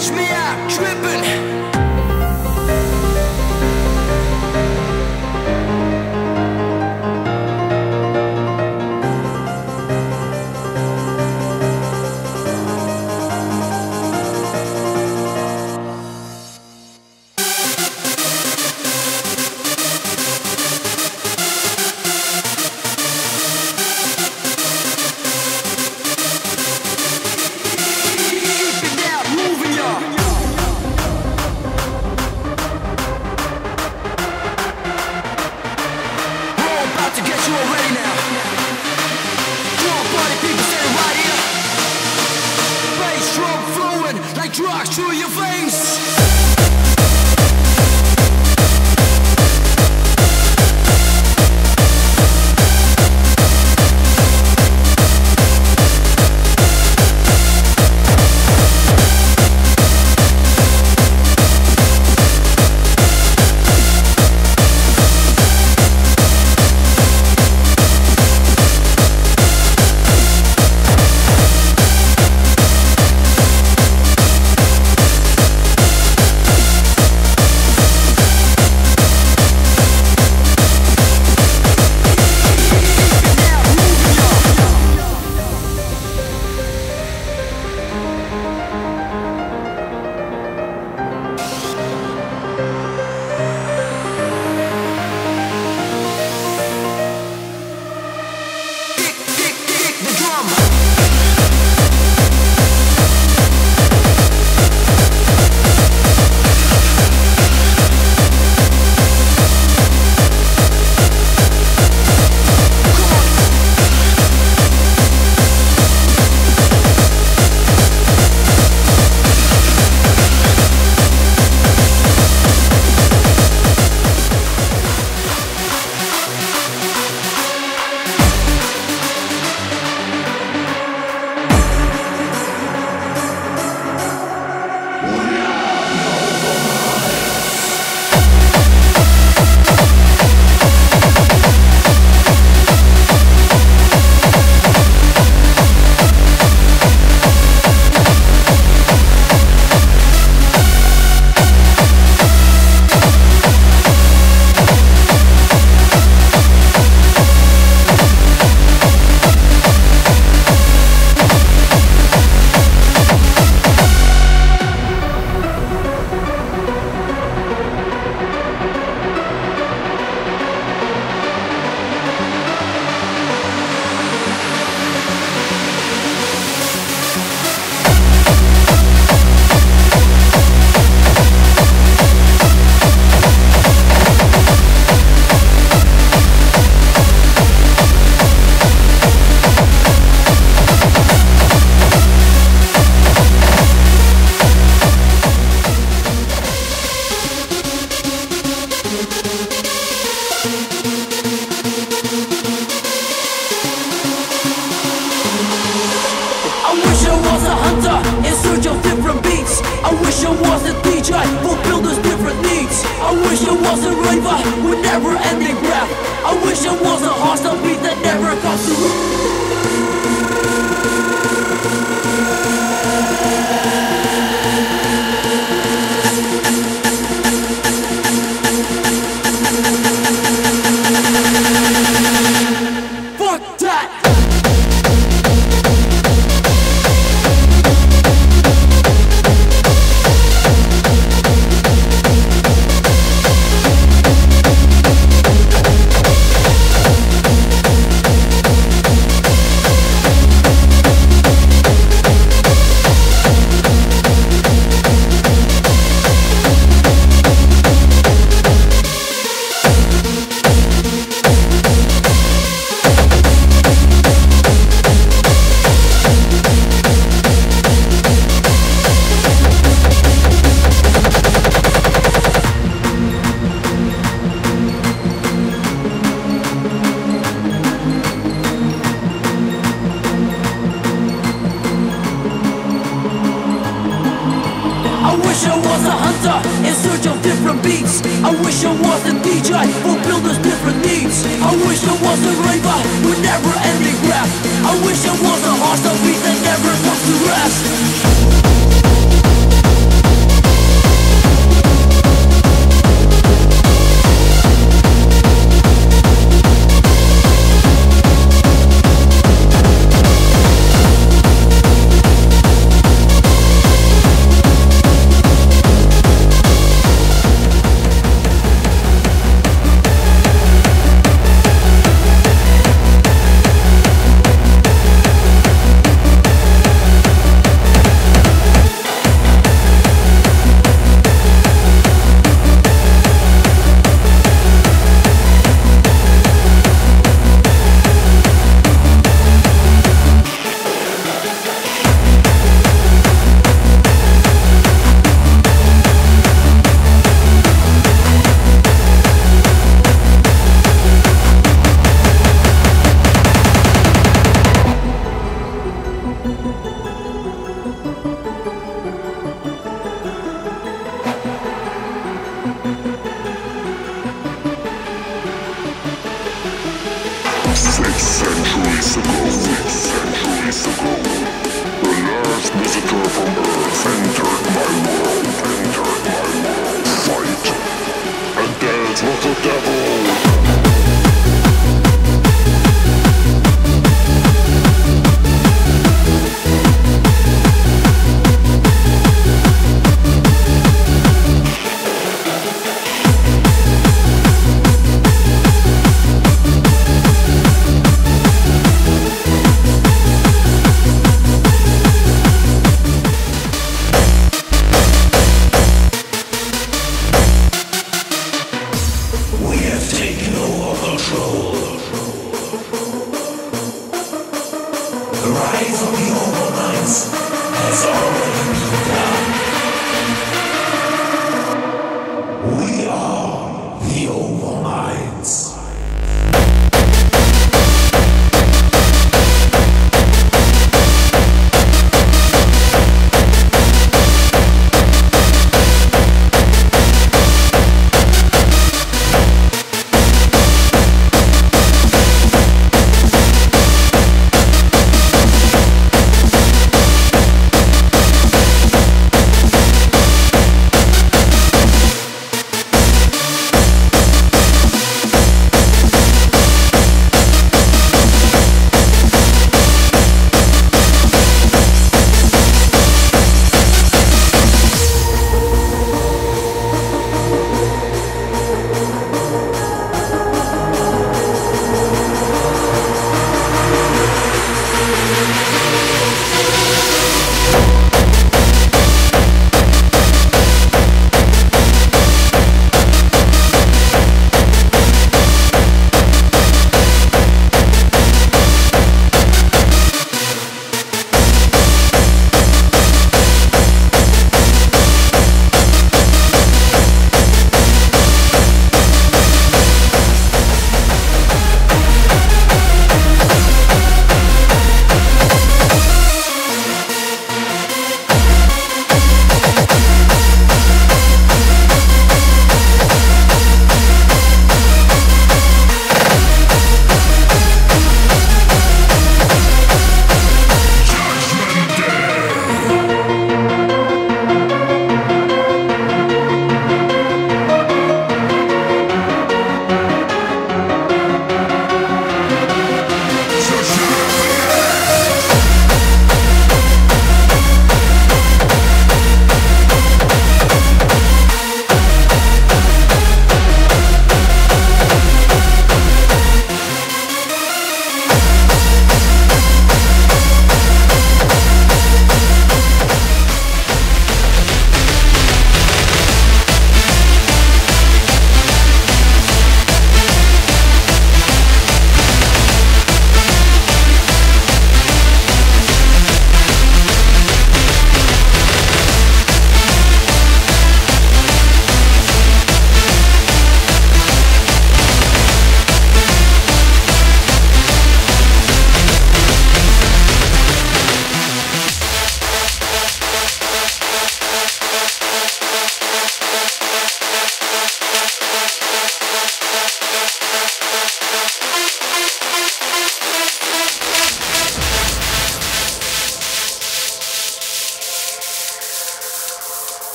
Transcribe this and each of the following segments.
catch me out tripping. Drugs through your veins. In search of different beats. I wish I was a DJ, fulfill those different needs. I wish I was a raver with never ending rap. I wish I was a hostile beat that never comes to fuck that. In search of different beats. I wish I was a DJ, fulfill those different needs. I wish I was a raver with never ending rap. I wish I was a hostile beat that never comes to rest. days ago, the last visitor from Earth entered my world. Fight and dance with the devil. The rise of the Overminds has already begun. We are the Overminds.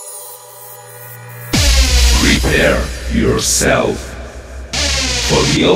Prepare yourself for the